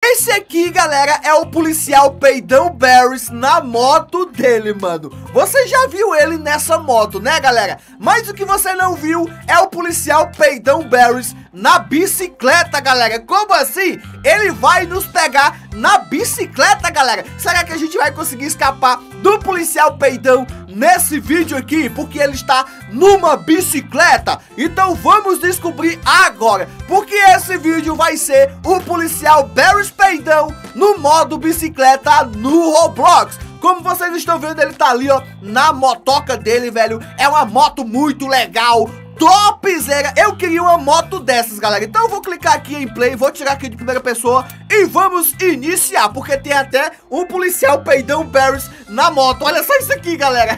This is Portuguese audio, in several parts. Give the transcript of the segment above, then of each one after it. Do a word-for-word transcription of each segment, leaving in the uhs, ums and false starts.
esse aqui, galera, é o policial Peidão Barrys na moto dele, mano. Você já viu ele nessa moto, né, galera? Mas o que você não viu é o policial Peidão Barrys na bicicleta, galera. Como assim? Ele vai nos pegar na bicicleta, galera. Será que a gente vai conseguir escapar do policial Peidão nesse vídeo aqui? Porque ele está numa bicicleta. Então vamos descobrir agora, porque esse vídeo vai ser o policial Barrys Peidão no modo bicicleta no Roblox. Como vocês estão vendo, ele tá ali, ó, na motoca dele, velho. É uma moto muito legal, topzera. Eu queria uma moto dessas, galera. Então eu vou clicar aqui em play, vou tirar aqui de primeira pessoa e vamos iniciar, porque tem até um policial Peidão Barrys na moto. Olha só isso aqui, galera.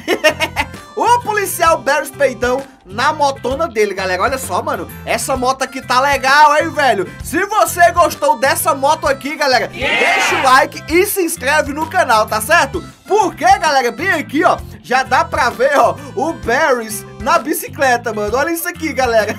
O policial Barrys Peidão na motona dele, galera. Olha só, mano, essa moto aqui tá legal, hein, velho? Se você gostou dessa moto aqui, galera, yeah! Deixa o like e se inscreve no canal, tá certo? Porque, galera, bem aqui, ó, já dá pra ver, ó, o Barrys na bicicleta, mano. Olha isso aqui, galera.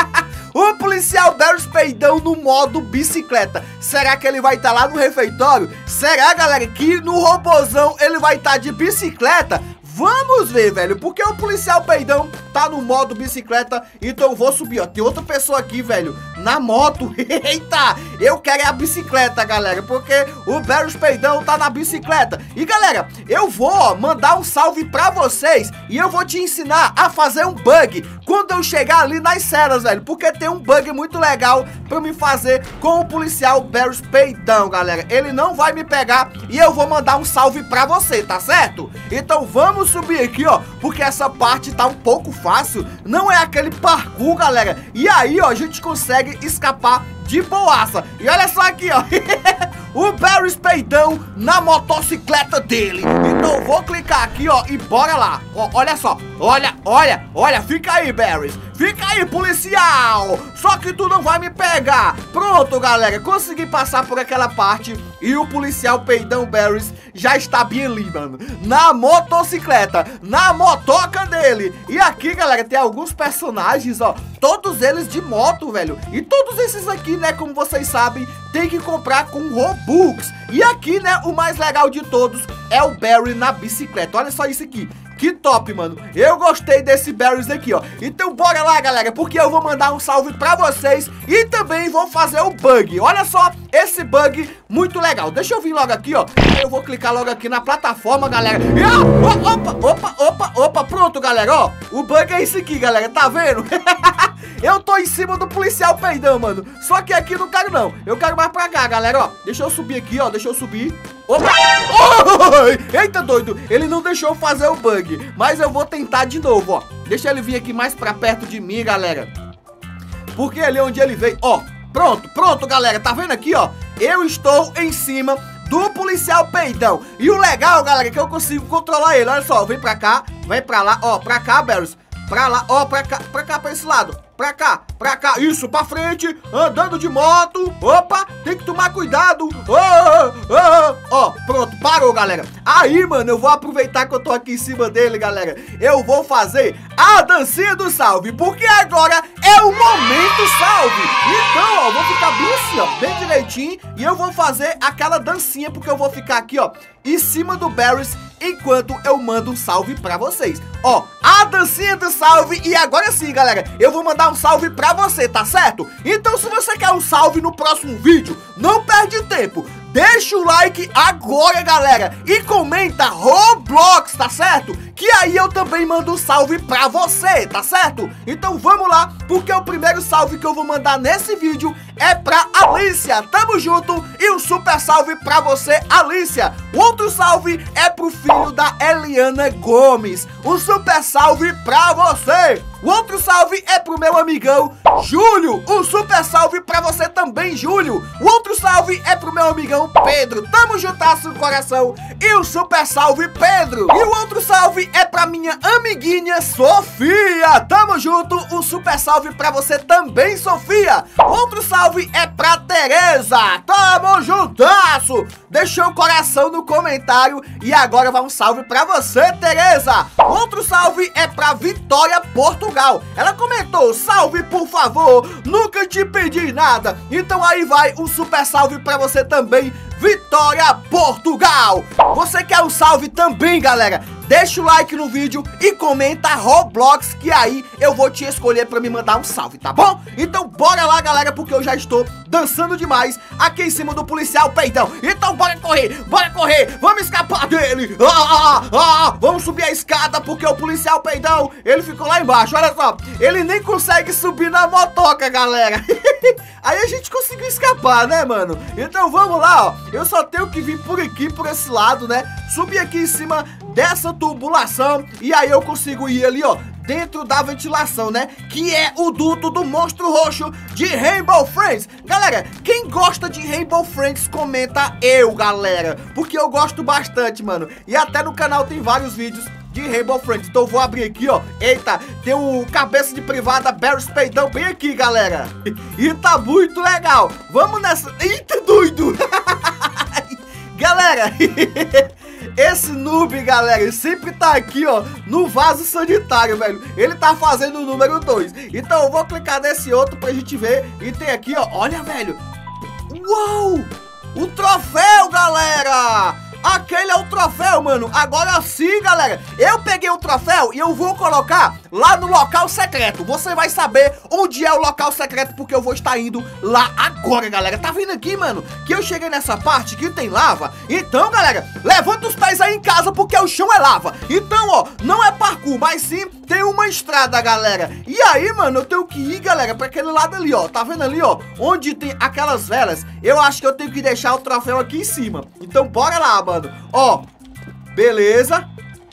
O policial Barrys Peidão no modo bicicleta. Será que ele vai estar tá lá no refeitório? Será, galera, que no robozão ele vai estar tá de bicicleta? Vamos ver, velho, porque o policial Peidão tá no modo bicicleta. Então eu vou subir, ó, tem outra pessoa aqui, velho, na moto. Eita, eu quero a bicicleta, galera, porque o Barrys Peidão tá na bicicleta. E, galera, eu vou, ó, mandar um salve pra vocês e eu vou te ensinar a fazer um bug quando eu chegar ali nas cenas, velho, porque tem um bug muito legal pra me fazer com o policial Barrys Peidão, galera. Ele não vai me pegar e eu vou mandar um salve pra você, tá certo? Então vamos subir aqui, ó, porque essa parte tá um pouco fácil. Não é aquele parkour, galera. E aí, ó, a gente consegue escapar de boaça. E olha só aqui, ó. O Barrys Peidão na motocicleta dele. Então eu vou clicar aqui, ó, e bora lá. Ó, olha só, olha, olha, olha. Fica aí, Barrys. Fica aí, policial. Só que tu não vai me pegar. Pronto, galera, consegui passar por aquela parte. E o policial Peidão Barrys já está bem ali, mano, na motocicleta, na motoca dele. E aqui, galera, tem alguns personagens, ó, todos eles de moto, velho. E todos esses aqui, né, como vocês sabem, tem que comprar com Robux. E aqui, né, o mais legal de todos é o Barry na bicicleta. Olha só isso aqui. Que top, mano. Eu gostei desse Barrys aqui, ó. Então bora lá, galera, porque eu vou mandar um salve pra vocês e também vou fazer o bug. Olha só esse bug muito legal. Deixa eu vir logo aqui, ó. Eu vou clicar logo aqui na plataforma, galera. E, ó, opa, opa, opa, opa. Pronto, galera, ó. O bug é esse aqui, galera. Tá vendo? Eu tô em cima do policial Peidão, mano. Só que aqui não quero, não. Eu quero mais pra cá, galera, ó. Deixa eu subir aqui, ó. Deixa eu subir. Opa! Oh! Eita, doido! Ele não deixou fazer o bug, mas eu vou tentar de novo, ó. Deixa ele vir aqui mais pra perto de mim, galera, porque ali onde ele veio, ó. Pronto, pronto, galera. Tá vendo aqui, ó? Eu estou em cima do policial Peidão. E o legal, galera, é que eu consigo controlar ele. Olha só, vem pra cá, vem pra lá, ó. Pra cá, Barrys. Pra lá, ó, pra cá, pra cá, pra esse lado. Pra cá, pra cá, isso, pra frente, andando de moto. Opa, tem que tomar cuidado. Ó, ó, ó, pronto, parou, galera. Aí, mano, eu vou aproveitar que eu tô aqui em cima dele, galera. Eu vou fazer a dancinha do salve, porque agora é o momento salve. Então, ó, eu vou ficar bem assim, ó, bem direitinho. E eu vou fazer aquela dancinha, porque eu vou ficar aqui, ó, em cima do Barrys, enquanto eu mando um salve pra vocês. Ó, a dancinha do salve. E agora sim, galera, eu vou mandar um salve pra você, tá certo? Então se você quer um salve no próximo vídeo, não perde tempo. Deixa o like agora, galera, e comenta Roblox, tá certo? Que aí eu também mando um salve pra você, tá certo? Então vamos lá, porque o primeiro salve que eu vou mandar nesse vídeo é pra Alicia. Tamo junto e um super salve pra você, Alicia. O outro salve é pro filho da Eliana Gomes. Um super salve pra você. O outro salve é pro meu amigão Júlio. Um super salve pra você também, Júlio. O outro salve é pro meu amigão Pedro. Tamo juntasso no coração. E um super salve, Pedro. E o outro salve é pra minha amiguinha Sofia. Tamo junto. Um super salve pra você também, Sofia. Outro salve é pra Tereza. Tamo juntasso. Deixa deixou o coração no comentário. E agora vai um salve pra você, Tereza. Outro salve é pra Vitória Portugal. Ela comentou: salve, por favor, nunca te pedi nada. Então aí vai um super salve pra você também, Vitória Portugal. Você quer um salve também, galera? Deixa o like no vídeo e comenta Roblox, que aí eu vou te escolher pra me mandar um salve, tá bom? Então bora lá, galera, porque eu já estou dançando demais aqui em cima do policial peidão. Então bora correr, bora correr, vamos escapar dele. Ah, ah, ah, vamos subir a escada, porque o policial peidão, ele ficou lá embaixo, olha só. Ele nem consegue subir na motoca, galera. Aí a gente conseguiu escapar, né, mano? Então vamos lá, ó. Eu só tenho que vir por aqui, por esse lado, né? Subir aqui em cima dessa tubulação e aí eu consigo ir ali, ó, dentro da ventilação, né? Que é o duto do monstro roxo de Rainbow Friends. Galera, quem gosta de Rainbow Friends, comenta eu, galera, porque eu gosto bastante, mano. E até no canal tem vários vídeos de Rainbow Friends. Então eu vou abrir aqui, ó. Eita, tem o cabeça de privada Barry's Peidão bem aqui, galera. E tá muito legal. Vamos nessa. Eita, doido. Galera, esse noob, galera, ele sempre tá aqui, ó, no vaso sanitário, velho. Ele tá fazendo o número dois. Então eu vou clicar nesse outro pra gente ver. E tem aqui, ó, olha, velho. Uau! O troféu, galera! Aquele é o troféu, mano. Agora sim, galera, eu peguei o troféu e eu vou colocar lá no local secreto. Você vai saber onde é o local secreto, porque eu vou estar indo lá agora, galera. Tá vendo aqui, mano, que eu cheguei nessa parte que tem lava? Então, galera, levanta os pés aí em casa, porque o chão é lava. Então, ó, não é parkour, mas sim tem uma estrada, galera. E aí, mano, eu tenho que ir, galera, pra aquele lado ali, ó. Tá vendo ali, ó, onde tem aquelas velas? Eu acho que eu tenho que deixar o troféu aqui em cima. Então, bora lá, mano. Ó, beleza.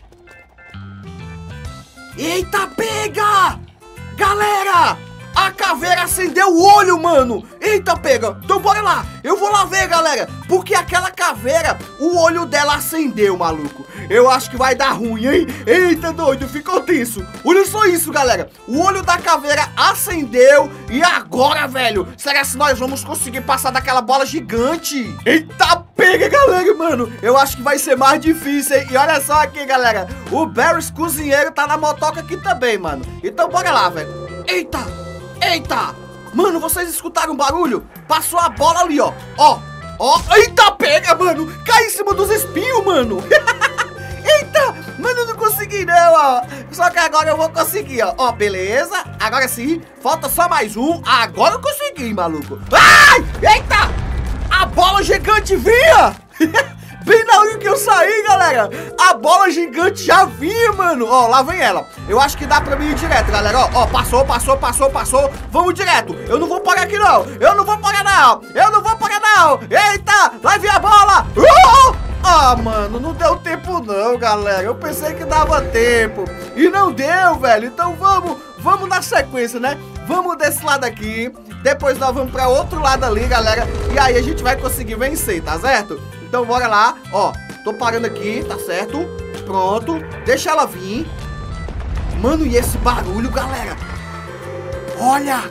Eita, pega! Galera, a caveira acendeu o olho, mano. Eita, pega. Então bora lá. Eu vou lá ver, galera, porque aquela caveira, o olho dela acendeu, maluco. Eu acho que vai dar ruim, hein? Eita, doido, ficou tenso. Olha só isso, galera. O olho da caveira acendeu. E agora, velho, será que nós vamos conseguir passar daquela bola gigante? Eita, pega, galera, mano. Eu acho que vai ser mais difícil, hein? E olha só aqui, galera, o Barry's cozinheiro tá na motoca aqui também, mano. Então bora lá, velho. Eita, eita. Mano, vocês escutaram um barulho? Passou a bola ali, ó. Ó, ó. Eita, pega, mano. Cai em cima dos espinhos, mano. Eita, mano, eu não consegui não, ó. Só que agora eu vou conseguir, ó. Ó, beleza. Agora sim, falta só mais um. Agora eu consegui, maluco. Ai, eita. A bola gigante vinha. Bem na hora que eu saí, galera, a bola gigante já vinha, mano. Ó, lá vem ela. Eu acho que dá pra mim ir direto, galera. Ó, ó, passou, passou, passou, passou. Vamos direto. Eu não vou parar aqui, não. Eu não vou parar, não. Eu não vou parar, não. Eita, lá vem a bola. Uh! Ah, mano, não deu tempo, não, galera. Eu pensei que dava tempo. E não deu, velho. Então vamos, vamos na sequência, né? Vamos desse lado aqui. Depois nós vamos pra outro lado ali, galera. E aí a gente vai conseguir vencer, tá certo? Então bora lá, ó, tô parando aqui, tá certo? Pronto, deixa ela vir. Mano, e esse barulho, galera? Olha!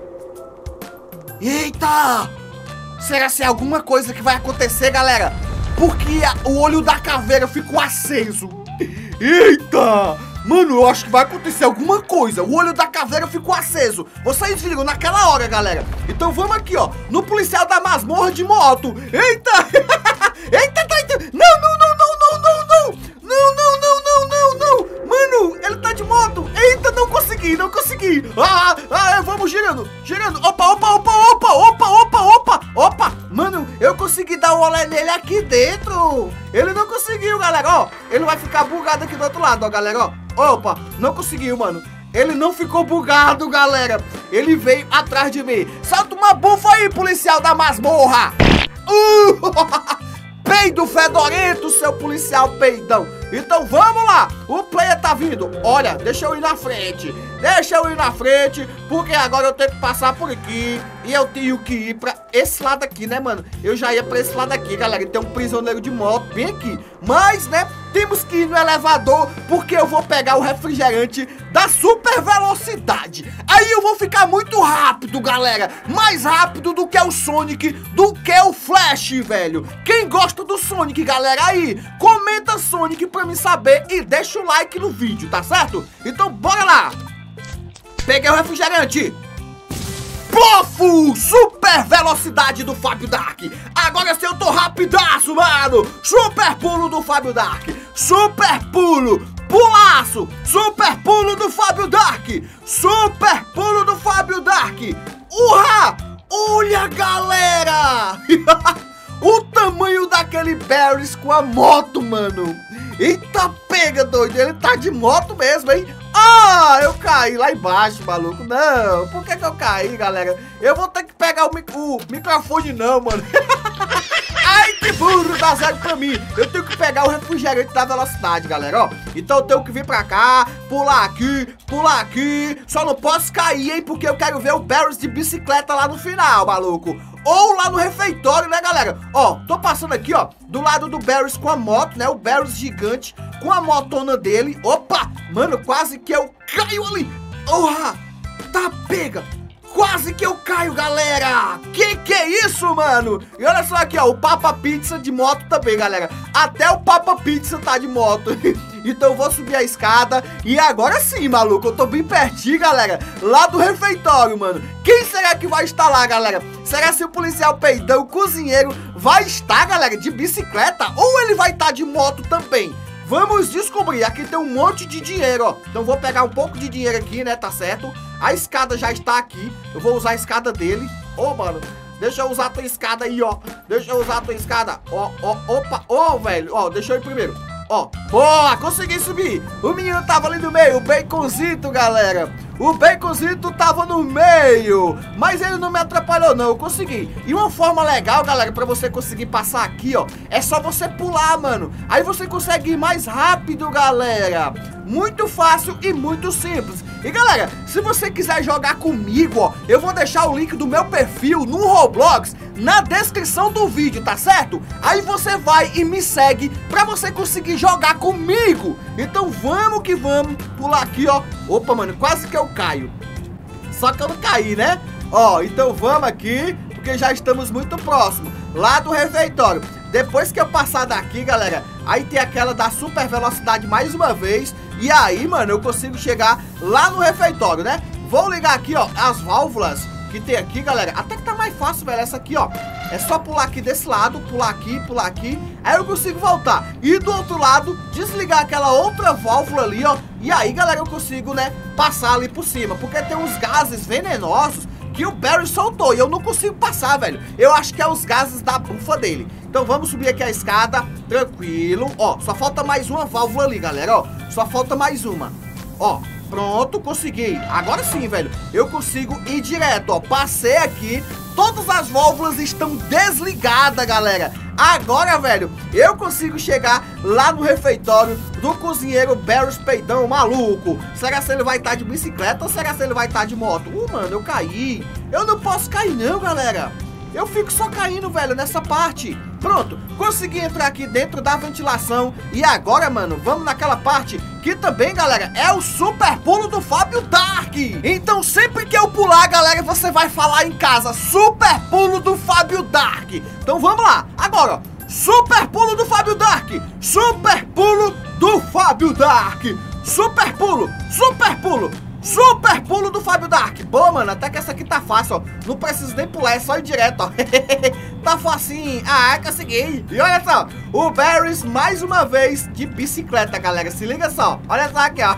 Eita! Será que é alguma coisa que vai acontecer, galera? Porque a, o olho da caveira ficou aceso. Eita! Mano, eu acho que vai acontecer alguma coisa. O olho da caveira ficou aceso. Vocês viram naquela hora, galera. Então vamos aqui, ó, no policial da masmorra de moto. Eita! Eita, tá, eita! Não, não, não, não, não, não, não! Não, não, não, não, não, não! Mano, ele tá de moto! Eita, não consegui, não consegui! Ah, ah, vamos girando, girando! Opa, opa, opa, opa, opa, opa, opa, opa! Mano, eu consegui dar um olé nele aqui dentro! Ele não conseguiu, galera, ó! Ele vai ficar bugado aqui do outro lado, ó, galera, ó! Opa, não conseguiu, mano! Ele não ficou bugado, galera! Ele veio atrás de mim! Solta uma bufa aí, policial da masmorra! Uh! Peido fedorento, seu policial peidão. Então vamos lá, o player tá vindo. Olha, deixa eu ir na frente. Deixa eu ir na frente, porque agora eu tenho que passar por aqui. E eu tenho que ir pra esse lado aqui, né, mano? Eu já ia pra esse lado aqui, galera. E tem um prisioneiro de moto bem aqui. Mas, né, temos que ir no elevador, porque eu vou pegar o refrigerante da super velocidade. Aí eu vou ficar muito rápido, galera. Mais rápido do que o Sonic, do que o Flash, velho. Quem gosta do Sonic, galera, aí, comenta Sonic pra me saber e deixa o like no vídeo, tá certo? Então bora lá. Peguei o refrigerante. Pofo! Super velocidade do Fábio Dark. Agora sim eu tô rapidaço, mano. Super pulo do Fábio Dark. Super pulo. Pulaço. Super pulo do Fábio Dark. Super pulo do Fábio Dark. Urra! Olha, galera. O tamanho daquele Barrys com a moto, mano. Eita pega, doido. Ele tá de moto mesmo, hein? Ah, eu caí lá embaixo, maluco. Não, por que que eu caí, galera? Eu vou ter que pegar o, mic o microfone não, mano. Ai, que burro, dá zero pra mim. Eu tenho que pegar o refrigerante da velocidade, galera, ó. Então eu tenho que vir pra cá, pular aqui, pular aqui. Só não posso cair, hein, porque eu quero ver o Barrys de bicicleta lá no final, maluco. Ou lá no refeitório, né, galera? Ó, tô passando aqui, ó, do lado do Barrys com a moto, né? O Barrys gigante com a motona dele. Opa, mano, quase que eu caio ali. Orra, tá pega. Quase que eu caio, galera. Que que é isso, mano? E olha só aqui, ó, o Papa Pizza de moto também, galera. Até o Papa Pizza tá de moto. Então eu vou subir a escada. E agora sim, maluco, eu tô bem pertinho, galera, lá do refeitório, mano. Quem será que vai estar lá, galera? Será se o policial peidão, o cozinheiro, vai estar, galera, de bicicleta? Ou ele vai estar de moto também? Vamos descobrir. Aqui tem um monte de dinheiro, ó. Então vou pegar um pouco de dinheiro aqui, né, tá certo? A escada já está aqui. Eu vou usar a escada dele. Ô, mano, deixa eu usar a tua escada aí, ó. Deixa eu usar a tua escada. Ó, ó, opa. Ô, velho, ó, deixa eu ir primeiro. Ó, boa, consegui subir. O menino tava ali no meio, o Baconzito, galera. O Baconzito tava no meio, mas ele não me atrapalhou não, eu consegui. E uma forma legal, galera, pra você conseguir passar aqui, ó, é só você pular, mano. Aí você consegue ir mais rápido, galera. Muito fácil e muito simples. E galera, se você quiser jogar comigo, ó, eu vou deixar o link do meu perfil no Roblox na descrição do vídeo, tá certo? Aí você vai e me segue pra você conseguir jogar comigo. Então vamos que vamos. Pular aqui, ó. Opa, mano, quase que eu caio. Só que eu não caí, né? Ó, então vamos aqui, porque já estamos muito próximos lá do refeitório. Depois que eu passar daqui, galera, aí tem aquela da super velocidade mais uma vez. E aí, mano, eu consigo chegar lá no refeitório, né? Vou ligar aqui, ó, as válvulas que tem aqui, galera. Até que tá mais fácil, velho, essa aqui, ó. É só pular aqui desse lado, pular aqui, pular aqui. Aí eu consigo voltar. E do outro lado, desligar aquela outra válvula ali, ó. E aí, galera, eu consigo, né, passar ali por cima. Porque tem uns gases venenosos que o Barry soltou e eu não consigo passar, velho. Eu acho que é os gases da bufa dele. Então vamos subir aqui a escada, tranquilo. Ó, só falta mais uma válvula ali, galera, ó. Só falta mais uma. Ó, pronto, consegui. Agora sim, velho, eu consigo ir direto, ó. Passei aqui, todas as válvulas estão desligadas, galera. Agora, velho, eu consigo chegar lá no refeitório do cozinheiro Barrys Peidão maluco. Será que ele vai estar de bicicleta ou será que ele vai estar de moto? Uh, mano, eu caí. Eu não posso cair não, galera. Eu fico só caindo, velho, nessa parte. Pronto, consegui entrar aqui dentro da ventilação. E agora, mano, vamos naquela parte que também, galera, é o super pulo do Fábio Dark. Então sempre que eu pular, galera, você vai falar em casa: super pulo do Fábio Dark. Então vamos lá, agora, ó, super pulo do Fábio Dark. Super pulo do Fábio Dark. Super pulo, super pulo. Super pulo do Fábio Dark. Boa, mano, até que essa aqui tá fácil, ó. Não preciso nem pular, é só ir direto, ó. Tá facinho. Ah, consegui. E olha só, o Barrys mais uma vez de bicicleta, galera. Se liga só, olha só aqui, ó.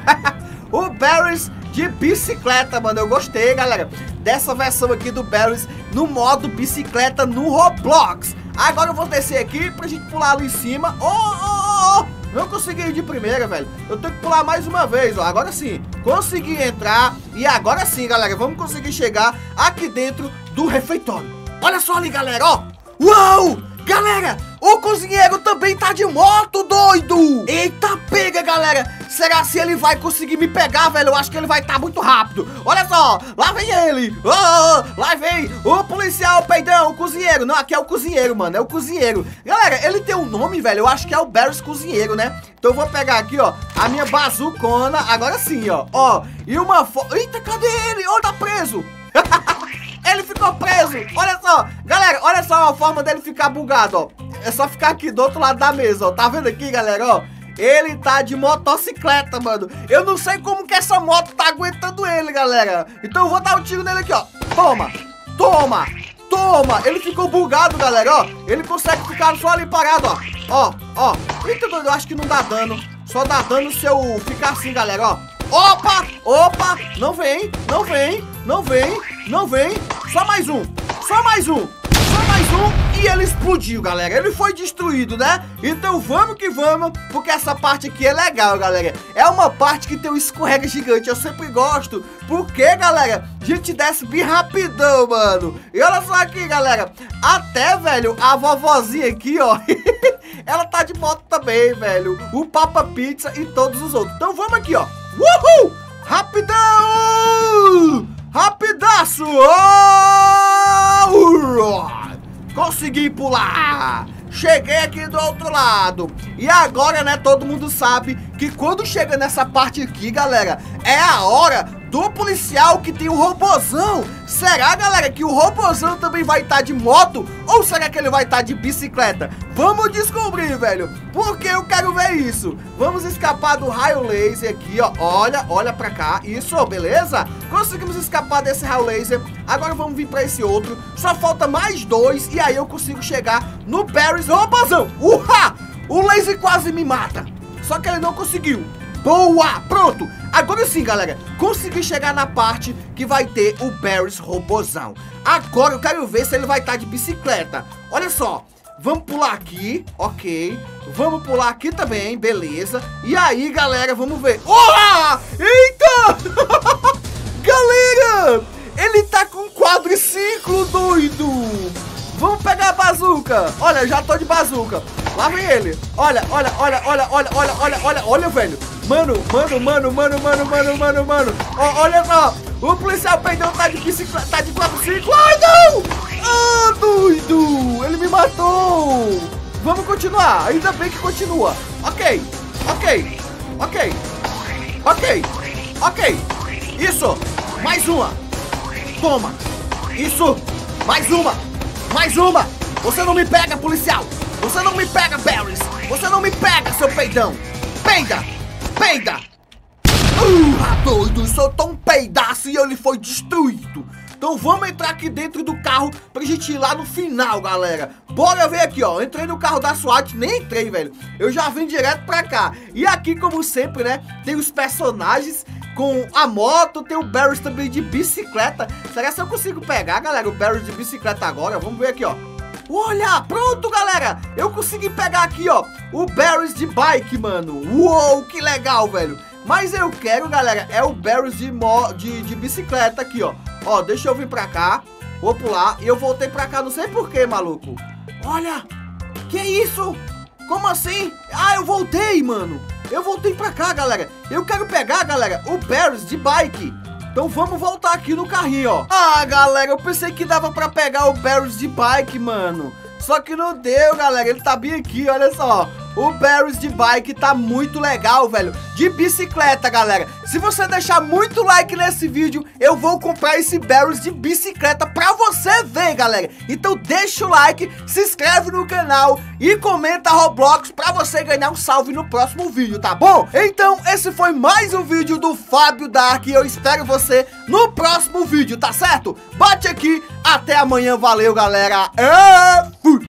O Barrys de bicicleta, mano. Eu gostei, galera, dessa versão aqui do Barrys no modo bicicleta no Roblox. Agora eu vou descer aqui pra gente pular ali em cima. Oh, oh, oh. Não consegui ir de primeira, velho. Eu tenho que pular mais uma vez, ó. Agora sim, consegui entrar. E agora sim, galera, vamos conseguir chegar aqui dentro do refeitório. Olha só ali, galera, ó. Uau! Galera, o cozinheiro também tá de moto, doido. Eita, pega, galera. Será se ele vai conseguir me pegar, velho? Eu acho que ele vai estar tá muito rápido. Olha só, lá vem ele. Oh, oh, lá vem o policial peidão, o cozinheiro. Não, aqui é o cozinheiro, mano, é o cozinheiro. Galera, ele tem um nome, velho, eu acho que é o Barrys Cozinheiro, né? Então eu vou pegar aqui, ó, a minha bazucona. Agora sim, ó, ó. E uma foto. Eita, cadê ele? Ó, tá preso. Ele ficou preso. Olha só, galera, olha só a forma dele ficar bugado, ó. É só ficar aqui do outro lado da mesa, ó. Tá vendo aqui, galera, ó? Ele tá de motocicleta, mano. Eu não sei como que essa moto tá aguentando ele, galera. Então eu vou dar um tiro nele aqui, ó. Toma, toma, toma. Ele ficou bugado, galera, ó. Ele consegue ficar só ali parado, ó. Ó, ó. Eita, doido, eu acho que não dá dano. Só dá dano se eu ficar assim, galera, ó. Opa, opa. Não vem, não vem, não vem, não vem. Só mais um, só mais um. Só mais um. E ele explodiu, galera. Ele foi destruído, né? Então vamos que vamos, porque essa parte aqui é legal, galera. É uma parte que tem um escorrega gigante. Eu sempre gosto, porque, galera, a gente desce bem rapidão, mano. E olha só aqui, galera. Até, velho, a vovozinha aqui, ó. Ela tá de moto também, velho. O Papa Pizza e todos os outros. Então vamos aqui, ó. Uhul! Rapidão! Rapidaço! Oh! Consegui pular! Cheguei aqui do outro lado. E agora, né, todo mundo sabe que quando chega nessa parte aqui, galera, é a hora do policial que tem o robozão. Será, galera, que o robozão também vai estar de moto? Ou será que ele vai estar de bicicleta? Vamos descobrir, velho, porque eu quero ver isso. Vamos escapar do raio laser aqui, ó. Olha, olha pra cá. Isso, beleza? Conseguimos escapar desse raio laser. Agora vamos vir pra esse outro. Só falta mais dois e aí eu consigo chegar no Barrys robozão. Uhá! O laser quase me mata. Só que ele não conseguiu. Boa! Pronto! Agora sim, galera, consegui chegar na parte que vai ter o Barrys robozão. Agora eu quero ver se ele vai estar de bicicleta. Olha só, vamos pular aqui, ok. Vamos pular aqui também, beleza. E aí, galera, vamos ver. Olá! Eita! Galera, ele tá com quadriciclo, doido! Vamos pegar a bazuca. Olha, eu já tô de bazuca. Lá vem ele. Olha, olha, olha, olha, olha, olha, olha, olha, olha, velho. Mano, mano, mano, mano, mano, mano, mano, mano. Ó, olha só. O policial peidão tá de bicicleta, tá de quadriciclo. Ai, não! Ah, doido! Ele me matou. Vamos continuar. Ainda bem que continua. Ok, ok, ok, ok, ok. Isso. Mais uma. Toma. Isso. Mais uma. Mais uma! Você não me pega, policial! Você não me pega, Barrys! Você não me pega, seu peidão! Peida! Peida! Uh, doido! Soltou um peidaço e ele foi destruído! Então vamos entrar aqui dentro do carro pra gente ir lá no final, galera. Bora ver aqui, ó. Entrei no carro da SWAT, nem entrei, velho. Eu já vim direto pra cá. E aqui, como sempre, né, tem os personagens com a moto, tem o Barrys também de bicicleta. Será que eu consigo pegar, galera, o Barrys de bicicleta agora? Vamos ver aqui, ó. Olha, pronto, galera. Eu consegui pegar aqui, ó, o Barrys de bike, mano. Uou, que legal, velho. Mas eu quero, galera, é o Barrys de, mo de, de bicicleta aqui, ó. Ó, deixa eu vir pra cá. Vou pular. E eu voltei pra cá, não sei porquê, maluco. Olha, que isso? Como assim? Ah, eu voltei, mano. Eu voltei pra cá, galera. Eu quero pegar, galera, o Barrys de bike. Então vamos voltar aqui no carrinho, ó. Ah, galera, eu pensei que dava pra pegar o Barrys de bike, mano. Só que não deu, galera. Ele tá bem aqui, olha só. O Barrys de bike tá muito legal, velho. De bicicleta, galera. Se você deixar muito like nesse vídeo, eu vou comprar esse Barrys de bicicleta pra você ver, galera. Então deixa o like, se inscreve no canal e comenta Roblox pra você ganhar um salve no próximo vídeo, tá bom? Então esse foi mais um vídeo do Fábio Dark e eu espero você no próximo vídeo, tá certo? Bate aqui, até amanhã, valeu, galera. É... Fui!